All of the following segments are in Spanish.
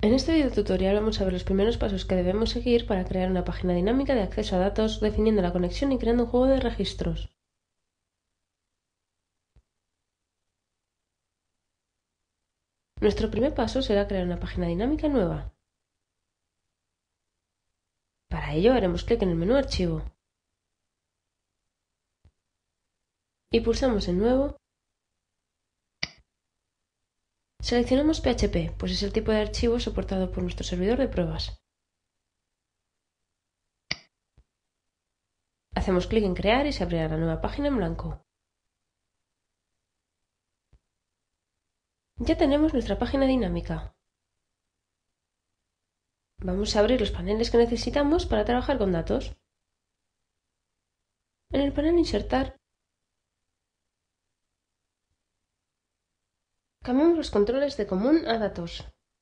En este video tutorial vamos a ver los primeros pasos que debemos seguir para crear una página dinámica de acceso a datos, definiendo la conexión y creando un juego de registros. Nuestro primer paso será crear una página dinámica nueva. Para ello haremos clic en el menú Archivo y pulsamos en Nuevo. Seleccionamos PHP, pues es el tipo de archivo soportado por nuestro servidor de pruebas. Hacemos clic en Crear y se abrirá la nueva página en blanco. Ya tenemos nuestra página dinámica. Vamos a abrir los paneles que necesitamos para trabajar con datos. En el panel Insertar, cambiamos los controles de común a datos.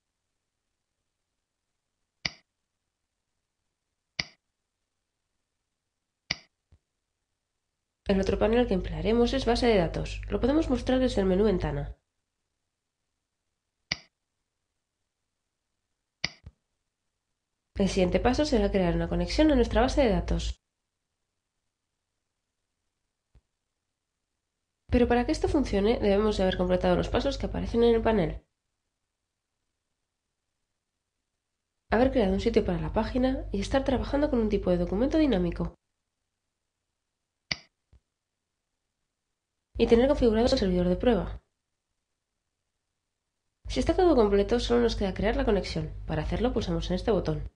El otro panel que emplearemos es base de datos. Lo podemos mostrar desde el menú Ventana. El siguiente paso será crear una conexión a nuestra base de datos. Pero para que esto funcione debemos de haber completado los pasos que aparecen en el panel. Haber creado un sitio para la página y estar trabajando con un tipo de documento dinámico. Y tener configurado el servidor de prueba. Si está todo completo, solo nos queda crear la conexión. Para hacerlo pulsamos en este botón.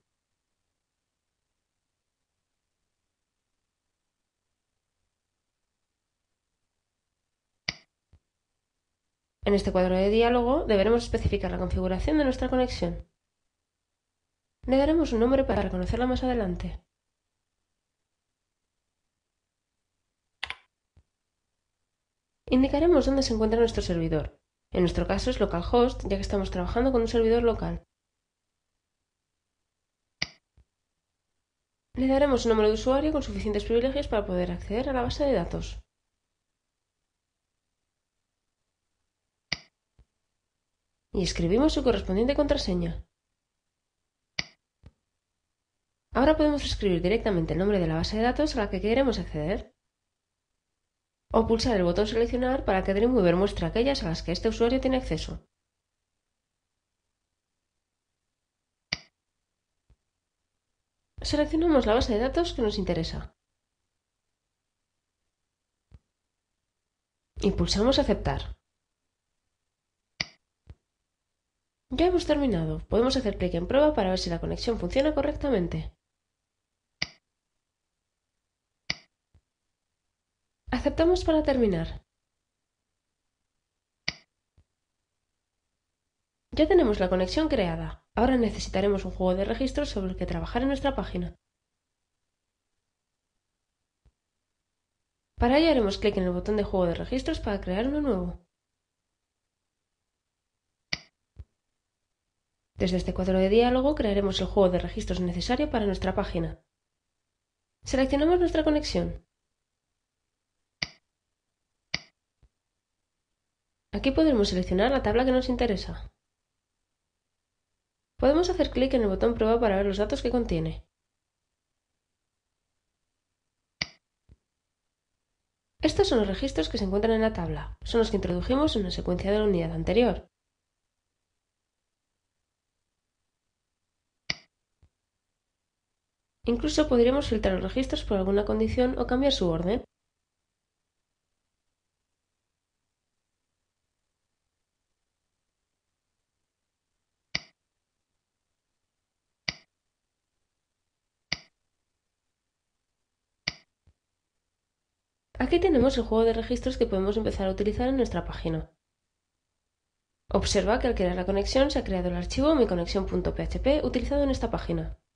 En este cuadro de diálogo deberemos especificar la configuración de nuestra conexión. Le daremos un nombre para reconocerla más adelante. Indicaremos dónde se encuentra nuestro servidor. En nuestro caso es localhost, ya que estamos trabajando con un servidor local. Le daremos un número de usuario con suficientes privilegios para poder acceder a la base de datos. Y escribimos su correspondiente contraseña. Ahora podemos escribir directamente el nombre de la base de datos a la que queremos acceder. O pulsar el botón Seleccionar para que Dreamweaver muestre aquellas a las que este usuario tiene acceso. Seleccionamos la base de datos que nos interesa. Y pulsamos Aceptar. Ya hemos terminado. Podemos hacer clic en Prueba para ver si la conexión funciona correctamente. Aceptamos para terminar. Ya tenemos la conexión creada. Ahora necesitaremos un juego de registros sobre el que trabajar en nuestra página. Para ello haremos clic en el botón de juego de registros para crear uno nuevo. Desde este cuadro de diálogo crearemos el juego de registros necesario para nuestra página. Seleccionamos nuestra conexión. Aquí podremos seleccionar la tabla que nos interesa. Podemos hacer clic en el botón Prueba para ver los datos que contiene. Estos son los registros que se encuentran en la tabla. Son los que introdujimos en la secuencia de la unidad anterior. Incluso podríamos filtrar los registros por alguna condición o cambiar su orden. Aquí tenemos el juego de registros que podemos empezar a utilizar en nuestra página. Observa que al crear la conexión se ha creado el archivo miconexión.php utilizado en esta página.